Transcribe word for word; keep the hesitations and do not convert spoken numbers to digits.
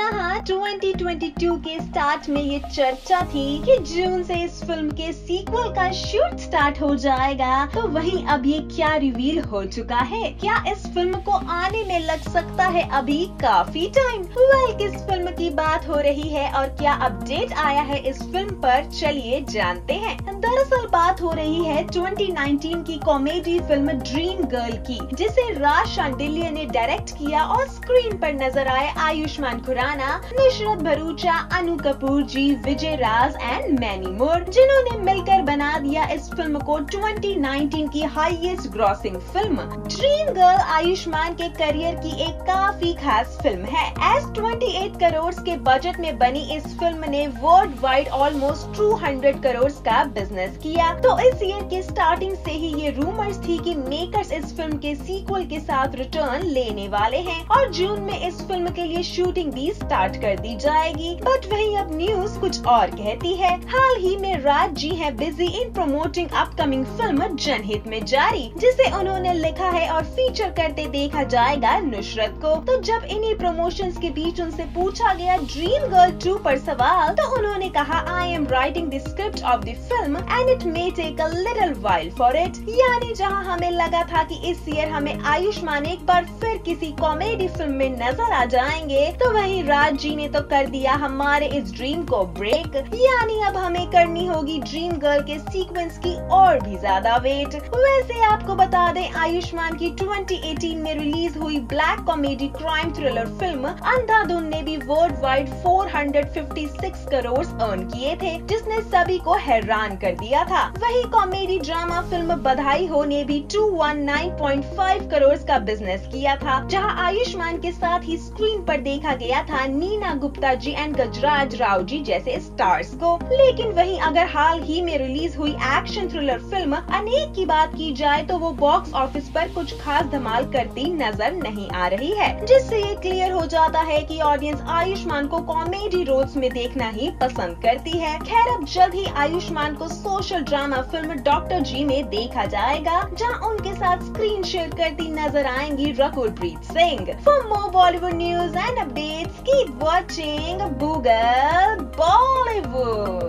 जहां दो हज़ार बाईस के स्टार्ट में ये चर्चा थी कि जून से इस फिल्म के सीक्वल का शूट स्टार्ट हो जाएगा, तो वहीं अब ये क्या रिवील हो चुका है? क्या इस फिल्म को आने में लग सकता है अभी काफी टाइम? वेल, किस फिल्म की बात हो रही है और क्या अपडेट आया है इस फिल्म पर, चलिए जानते हैं। दरअसल बात हो रही है दो हज़ार उन्नीस की कॉमेडी फिल्म ड्रीम गर्ल की, जिसे राज शांडिल्य ने डायरेक्ट किया और स्क्रीन पर नजर आए Ayushmann Khurrana, Nushrratt Bharuccha, Annu Kapoor ji, Vijay Raaz and many more, जिन्होंने मिलकर बना दिया इस फिल्म को दो हज़ार उन्नीस की highest grossing film. Dream Girl Ayushmann के करियर की एक काफी खास फिल्म है। एस अट्ठाईस करोड़ के बजट में बनी इस फिल्म ने वर्ल्ड वाइड ऑलमोस्ट दो सौ करोड़ का बिजनेस किया। तो इस ईयर के स्टार्टिंग से ही ये रूमर्स थी कि मेकर्स इस फिल्म के सीक्वल के साथ रिटर्न लेने वाले हैं और जून में इस फिल्म के लिए शूटिंग भी स्टार्ट कर दी जाएगी। बट वहीं अब न्यूज कुछ और कहती है। हाल ही में राज जी हैं busy in promoting upcoming film Janhit Mein जारी, जिसे उन्होंने लिखा है और फीचर करते देखा जाएगा नुसरत को। तो जब इन्हीं प्रमोशंस के बीच उनसे पूछा गया ड्रीम गर्ल टू पर सवाल, तो उन्होंने कहा, I am writing the script of the film and it may take a little while for it. यानी जहां हमें लगा था कि इस ईयर हमें आयुष्मान एक बार फिर किसी कॉमेडी फिल्म में नजर आ जाएंगे, तो वहीं राज जी ने तो कर दिया हमारे इस ड्रीम को ब्रेक। यानी अब हमें करनी होगी ड्रीम गर्ल के सीक्वेंस की और भी ज्यादा वेट। वैसे आपको बता दें, आयुष्मान की दो हज़ार अठारह में रिलीज हुई black comedy crime thriller film Andhadhun ने भी वर्ल्ड वाइड चार सौ छप्पन करोड़ अर्न किए थे, जिसने सभी को हैरान कर दिया था। वही कॉमेडी ड्रामा फिल्म बधाई हो ने भी दो सौ उन्नीस पॉइंट पाँच करोड़ का बिजनेस किया था, जहां आयुष्मान के साथ ही स्क्रीन पर देखा गया था नीना गुप्ता जी एंड गजराज राव जी जैसे स्टार्स को। लेकिन वहीं अगर हाल ही में रिलीज हुई एक्शन थ्रिलर फिल्म अनेक की बात की जाए, तो वो बॉक्स ऑफिस पर कुछ खास धमाल करती नजर नहीं आ रही है, जिससे ये क्लियर हो जाता है कि ऑडियंस आयुष्मान को कॉमेडी रोल्स में देखना ही पसंद करती है। खैर, अब जल्द ही आयुष्मान को social drama film Doctor G में देखा जाएगा, जहां उनके साथ स्क्रीन शेयर करती नजर आएंगी Rakul Preet Singh. For more Bollywood news and updates keep watching Google Bollywood.